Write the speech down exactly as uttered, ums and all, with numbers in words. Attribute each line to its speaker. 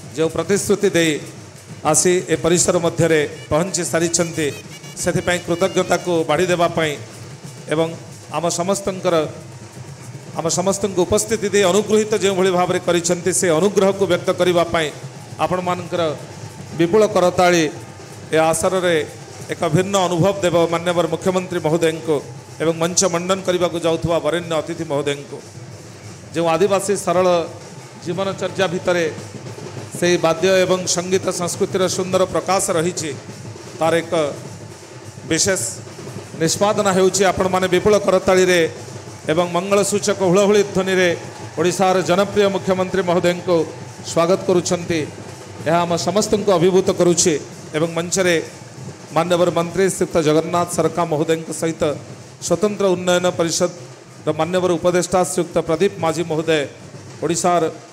Speaker 1: जो प्रतिश्रुति दे आसी ए परिसर मध्य पहुँची सारी से कृतज्ञता को बाढ़ी देवाई एवं आम समस्तंकर आम समस्त उपस्थिति दे अनुग्रहित जो भली भाव में करिसेंति से अनुग्रह को व्यक्त करने आपण मानकर विपुल करताली ए आसर रे एक भिन्न अनुभव देव मान्यवर मुख्यमंत्री महोदय को एवं मंच मंडन करने को जाऊथुवा वरेण्य अतिथि महोदय को जो आदिवासी सरल जीवनचर्या भितर से वाद्य एवं संगीत संस्कृतिर सुंदर प्रकाश रही तार एक विशेष निष्पादन होउछि आपण माने विपुल करताली रे एवं मंगल सूचक हुलहुली ध्वनि रे ओडिशार जनप्रिय मुख्यमंत्री महोदय को स्वागत करुछंती यह आम समस्त को अभिभूत करुछि एवं मंचरे मान्यवर मंत्री श्रीयुक्त जगन्नाथ सरकार महोदय सहित स्वतंत्र उन्नयन परिषद मान्यवर उपदेष्टा श्रीयुक्त प्रदीप माझी महोदय ओडिशार